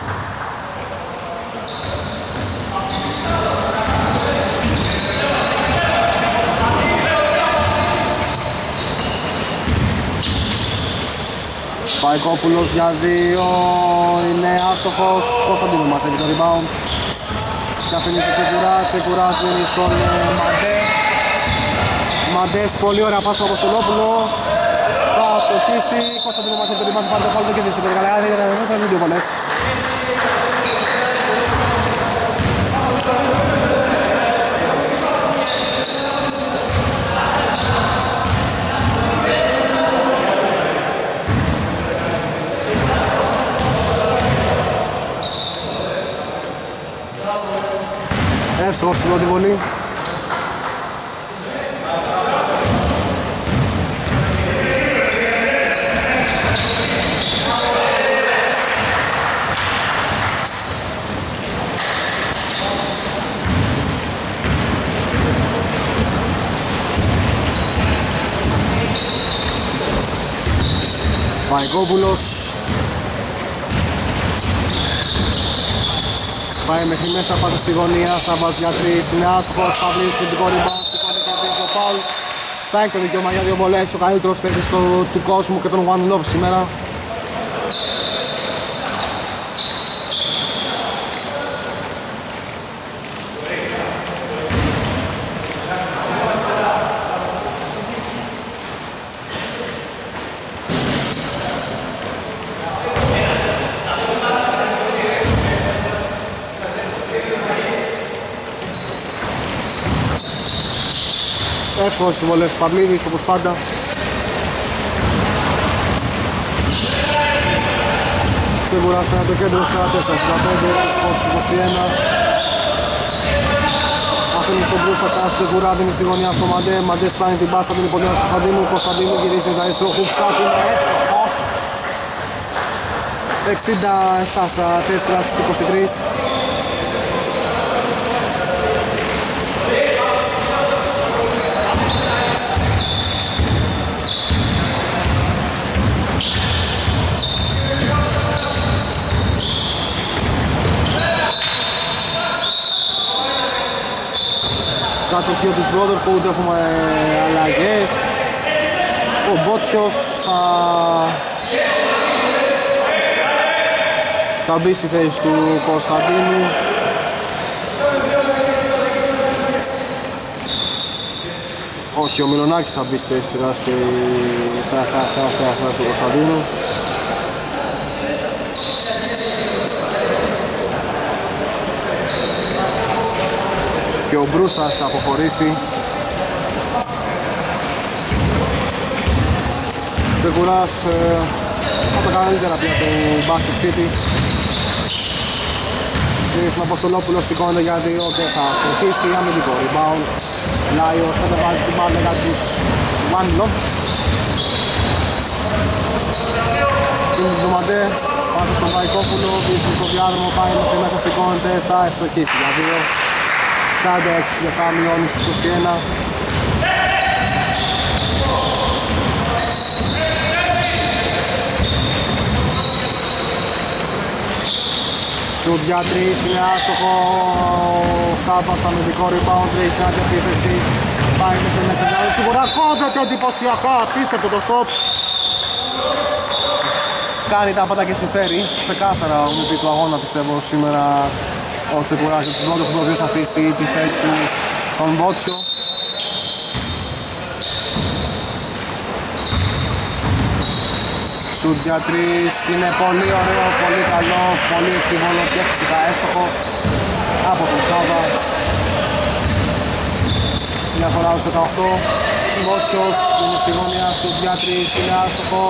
Παϊκόπουλος για δύο, είναι άστοχος. Κωνσταντίνου μαζεύει το rebound και αφήνει στο Τσεκουρά, Τσεκουράς δίνει στον Μαντέ. Μαντές, πολύ ωραία πάσα από τον Αποστολόπουλο. Θα αστοχίσει, Κωνσταντίνου μαζεύει το rebound, πάρει το φάουλ, το κερδίσει. Περικαλά, δεν ήταν δύο βολές. Εύστοχος στην πρώτη βολή. Παϊκόπουλος πάει μέχρι μέσα, πάσα στη γωνία, Σάμπας για τρεις, είναι άστοχος, Παυλίδης και την rebound, σηκώνει και αντίζει το φάουλ. Θα έχει το δικαίωμα για δύο βολές, ο καλύτερος παίκτης του κόσμου και τον One Love σήμερα. Εύκολες συμβολές του Παυλίδης όπως πάντα. Τσεκουράς πέρα το κέντρο σαράντα τέσσερα σαράντα πέντε, σκόρς είκοσι ένα. Αφήνει στον Μπρούστα ξανά στο Τσεκουρά, δίνει στη γωνιά στο Μαντέ. Μαντέ στάνει την πάσα, την υποδείχνει του Κωνσταντίνου. Κωνσταντίνου γυρίζει με τα αριστερό χουκ σάτ, είναι εύστοχος. εξήντα επτά σαράντα τέσσερα στους είκοσι τρία. Κατοχείο της Brotherhood, έχουμε αλλαγές. Ο Μπότσιος θα... θα μπει στη θέση του Κωνσταντίνου. Όχι, ο Μιλονάκης θα μπει στη θέση του Κωνσταντίνου. Και ο Μπρούστας θα αποχωρήσει. Τσεκουράς ε, από τα καλύτερα πια του Basket City. Και στον Αποστολόπουλο σηκώνεται για δύο και θα στοχίσει αμυντικό rebound. Λάιος κατεβάζει την μπάλα για τους One Love. Είναι το Μαντέ, πάσα στον Βαϊκόπουλο, πίσω στο διάδρομο, πάει μέχρι μέσα, σηκώνεται, θα ευστοχίσει για δύο. σαράντα έξι λεπτά μειώνει στους είκοσι ένα. Σουτ για τρεις, είναι άστοχο. Σάμπας στα αμυντικό rebound, τρέχει σαν επίθεση. Πάει μέχρι μέσα, δηλαδή σίγουρα κόντρεται εντυπωσιακά, απίστευτο το stop. Κάνει τα πάντα και συμφέρει. Ξεκάθαρα ο μη του αγώνα πιστεύω σήμερα ο Τσεκουράς της Brotherhood, ο οποίος θα αφήσει τη θέση του στον Μπότσιο. Σουτ για τρεις, είναι πολύ ωραίο, πολύ καλό, πολύ ευθύβολο και φυσικά εύστοχο από τον Σάβα. Μια φορά στους δεκαοκτώ, Μπότσιος είναι στη γωνία, σουτ για τρεις, είναι άστοχο.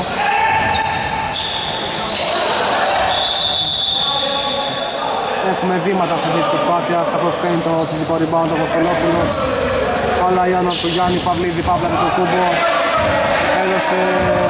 Έχουμε βήματα σε αυτή της προσπάθειας, καθώς φαίνει το θετικό rebound ο Αποστολόπουλος. Αλλά η Άννα του Γιάννη Παυλίδη, Παύλα και το Κούμπο έδωσε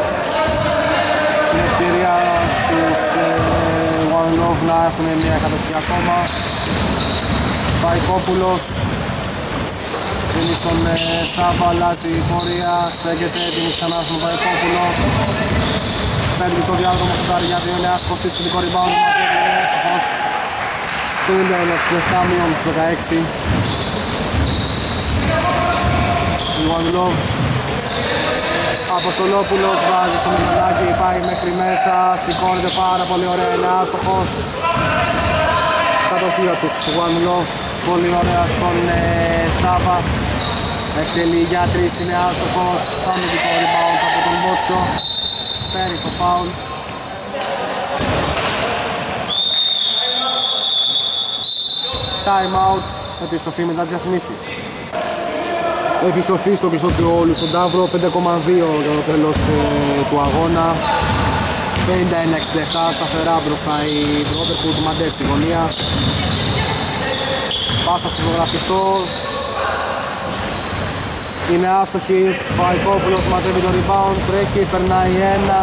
την ευκαιρία στους ε, One Love να έχουν μια κατοχή ακόμα. Βαϊκόπουλος δίνει στον ε, Σάβα, αλλάζει η πορεία, στέκεται, δίνει ξανά στον Βαϊκόπουλο. Παίρνει το διάδρομο του Τάρια, δύο είναι άσχος, στο θετικό rebound, μαζεύει, εύστοχος. πενήντα ένα εξήντα επτά μείον στους δεκαέξι. One Love. Αποστολόπουλος βάζει στο Μιλονάκι, πάει μέχρι μέσα, σηκώνεται πάρα πολύ ωραία, είναι άστοχος. Κατοχεία τους One Love, πολύ ωραία στον ε, Σάβα. Εκτελεί για τρεις, είναι άστοχος. Σαν ειδικό rebound από τον Μπότσιο. Παίρνει το φάουλ. Time out, επιστροφή μετά τις διαφημίσεις. Επιστροφή στο κλειστό του όλου στον Ταύρο, πέντε κόμμα δύο για το τέλος ε, του αγώνα. πενήντα ένα εξήντα επτά, σταθερά μπροστά η Brotherhood του Μαντέ στη γωνία. Πάσα στο γραφιστό. Είναι άστοχη, Βαϊκόπουλος μαζεύει το rebound, τρέχει, περνάει ένα.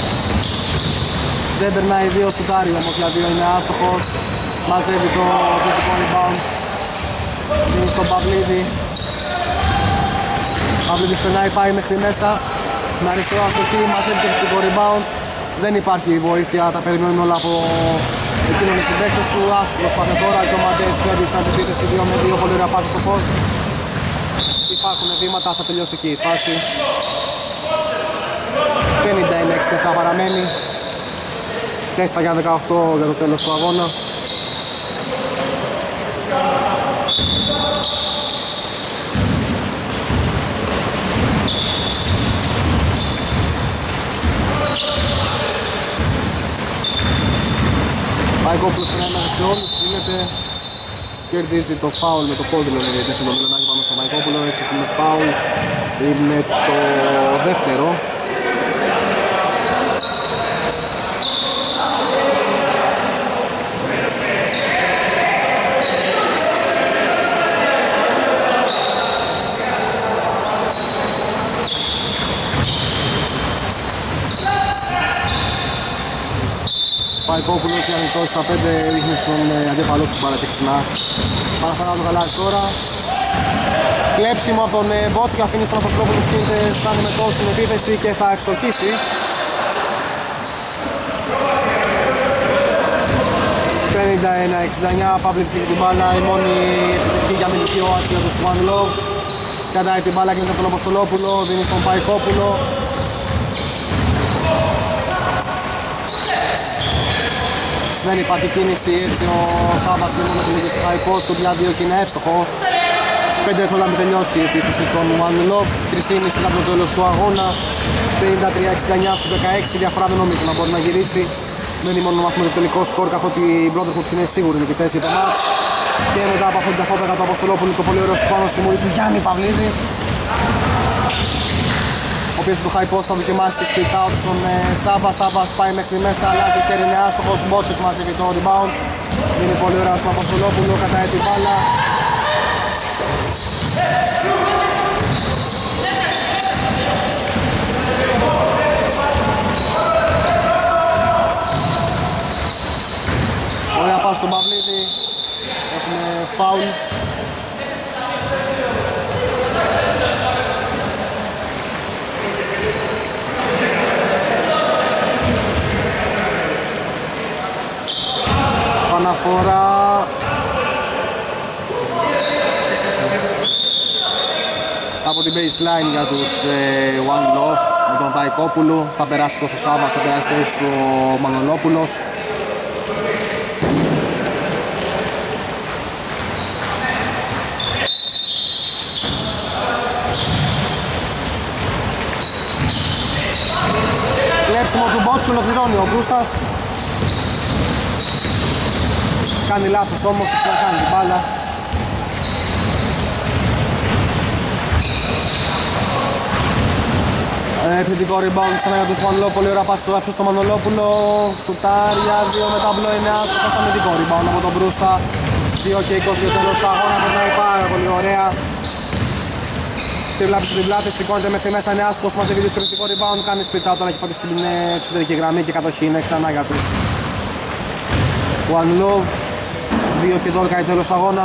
Δεν περνάει δύο, σουτάρει όμως για δύο, είναι άστοχος. Μαζεύει το θετικό rebound. Δίνει στον Παυλίδη. Παυλίδης περνάει, πάει μέχρι μέσα. Με αριστερό αστοχή, μαζεύει το θετικό rebound. Δεν υπάρχει βοήθεια, τα περιμένουν όλα από εκείνον οι συμπαίκτες σου. Άσου προσπάθεια τώρα και ο Μαντές φέρει σαν επίθεση δύο με δύο, πολύ ωραία πάση στο φως. Υπάρχουν βήματα, θα τελειώσει εκεί η φάση. πενήντα ένα εξήντα επτά παραμένει. τέσσερα για δεκαοκτώ για το τέλος του αγώνα. Βαϊκόπουλος είναι ένας σε όλους, κρίνεται. κερδίζει το φάουλ με το πόδιλο είναι στο Μιλονάκι πάνω στο Μαϊκόπουλο, έτσι έχουμε φάουλ, είναι το δεύτερο. Παϊκόπουλος για νητός στα πέντε ρίχνει στον αντίπαλό του μπάλα και ξυνά. Παραφέρα να το καλάζει τώρα. Κλέψιμο από τον Μπότσο και αφήνει στον Αποστολόπουλο που γίνεται φτάνει με τόση στην επίθεση και θα ευστοχίσει. πενήντα ένα εξήντα εννιά, Παύλης έχει την μπάλα, η μόνη επιθετική για αμυντική όαση για τους One Love. Κατάει την μπάλα και με τον Αποστολόπουλο, δίνει στον Παϊκόπουλο. Δεν υπάρχει κίνηση, έτσι ο Σάββας είναι μόνο επιλογή στο χαϊκό σου για δύο και είναι εύστοχο. πέντε λεπτά να μην τελειώσει η επίθεση των One Love, τρία και μισό από το τέλος του αγώνα. πενήντα τρία εξήντα εννιά στους δεκαέξι, διαφορά δεν νομίζω να μπορεί να γυρίσει. Μένει μόνο να μάθουμε το τελικό σκορ, καθότι η Brotherhood είναι σίγουρη νικητές για το μάτς. Και μετά από αυτή την ταχότητα του Αποστολόπουλου, το πολύ ωραίο πάνω στη μούρη του Γιάννη Παυλίδη, ο οποίος του high post θα δοκιμάσει split out στον Σάββα. Σάββας πάει μέχρι μέσα, αλλάζει χέρι, είναι άστοχος. Μπότσος μαζεύει το rebound, είναι πολύ ωραίο στον Αποστολόπουλο, κατάει την μπάλα. Ωραία πάω στον Παυλίδη, έχουμε φάουλ. Αναφορά από την baseline για τους ε, One Love με τον Παϊκόπουλο. Θα περάσει ο Σάββας, θα περάσει θέση του Μανολόπουλος. Κλέψιμο του Μπότσου, ολοκληρώνει ο Μπούστας. Κάνει λάθος όμως, ξανακάνει την μπάλα. Επιθετικό rebound ξανά για τους One Love, πολύ ωραία πάση στο στο Μανολόπουλο. Σουτάρει για δύο με ταμπλό είναι άστοχος, αμυντικό rebound από τον Μπρούστα. δύο και είκοσι το τέλος του αγώνα, περνάει πάρα πολύ ωραία. Τριβλάπη στην πλάτη, σηκώνεται μέχρι μέσα, είναι άστοχος, μαζεύει δύο στο επιθετικό rebound, κάνει split out, αλλά έχει πατήσει στην εξωτερική γραμμή και κατοχή είναι ξανά για τους One Love. δύο και δώδεκα τέλος αγώνα.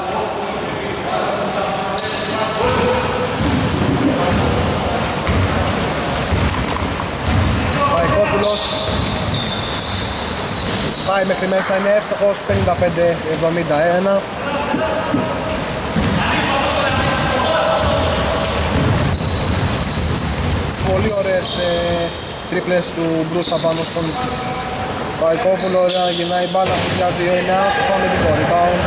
Παϊκόπουλος πάει μέχρι μέσα, είναι εύστοχος, πενήντα πέντε εβδομήντα ένα. Πολύ ωραίες ε, τρίπλες του Μπρούστα πάνω στον Παϊκόπουλο, ωραία γυρνάει η μπάλα στο πια δύο, είναι άστοχο με την rebound.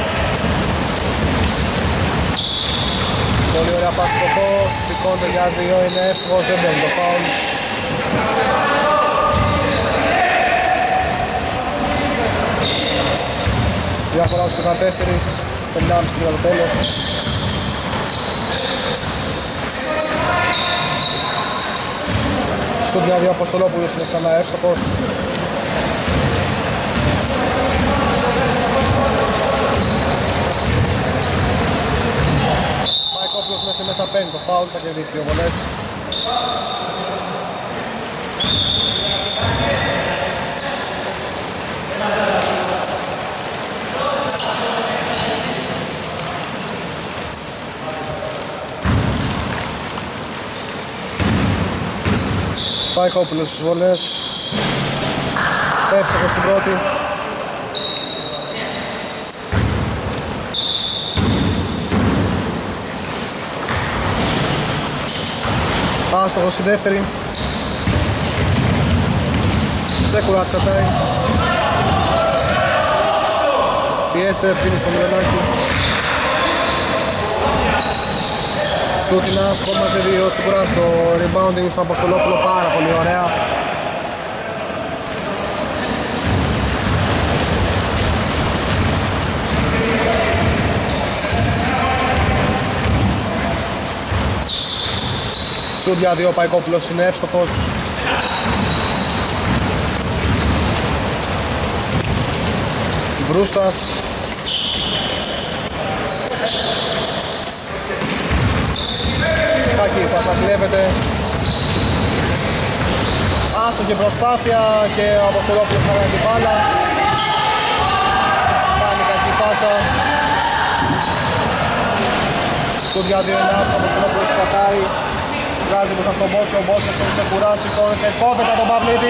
Πολύ ωραία πάση στο post, σηκώνεται για δύο, είναι εύστοχος, δεν μπαίνει το foul. Διαφορά στους δεκατέσσερα, πενήντα για το τέλος. Στο δηλαδή ο Αποστολόπουλος είναι ξανά εύστοχος. Παϊκόπουλος μέχρι μέσα παίρνει το φάουλ, θα κερδίσει δύο βολές. Παϊκόπουλος στις βολές, εύστοχος στην πρώτη. Άστοχος στη δεύτερη. Τσέκουρας κατάει. Πιέστε, ευθύνη στο Μιλονάκι. Σούτινα, σκόμμα σε δύο, Τσέκουρας στο rebounding στον Αποστολόπουλο, πάρα πολύ ωραία. Σουτ για δύο, Παϊκόπουλος είναι εύστοχος. Μπρούστας. Κακή πάσα κλέβεται. Άστοχη προσπάθεια και ο Αποστολόπουλος χάνει την μπάλα. Κάνει κακή πάσα. Σουτ για δύο, είναι άστοχος, ο Αποστολόπουλος κατάει. Βγάζει μπροστά στον Μπότσο, ο Μπότσος έχει ξεκουράσει, κόβεται τον Παυλίτη.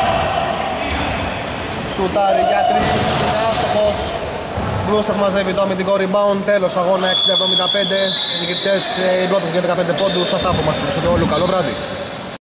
Σουτάρει για τρεις, είναι άστοχος. Μπρούστας μαζεύει το αμυντικό rebound, τέλος αγώνα εξήντα εβδομήντα πέντε. Νικητές οι πρώτοι και δεκαπέντε πόντους. Αυτά από μας. Όλο καλό βράδυ.